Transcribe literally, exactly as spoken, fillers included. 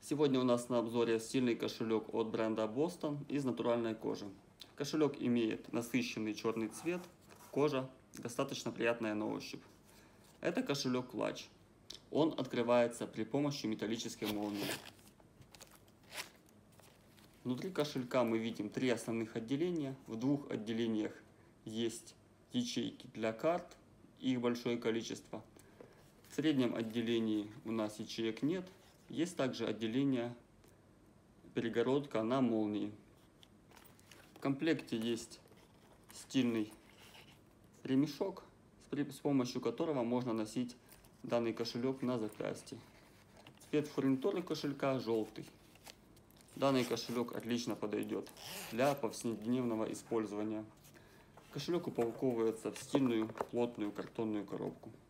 Сегодня у нас на обзоре стильный кошелек от бренда Boston из натуральной кожи. Кошелек имеет насыщенный черный цвет, кожа достаточно приятная на ощупь. Это кошелек клатч. Он открывается при помощи металлической молнии. Внутри кошелька мы видим три основных отделения. В двух отделениях есть ячейки для карт, их большое количество. В среднем отделении у нас ячеек нет. Есть также отделение перегородка на молнии. В комплекте есть стильный ремешок, с помощью которого можно носить данный кошелек на запястье. Цвет фурнитуры кошелька желтый. Данный кошелек отлично подойдет для повседневного использования. Кошелек упаковывается в стильную плотную картонную коробку.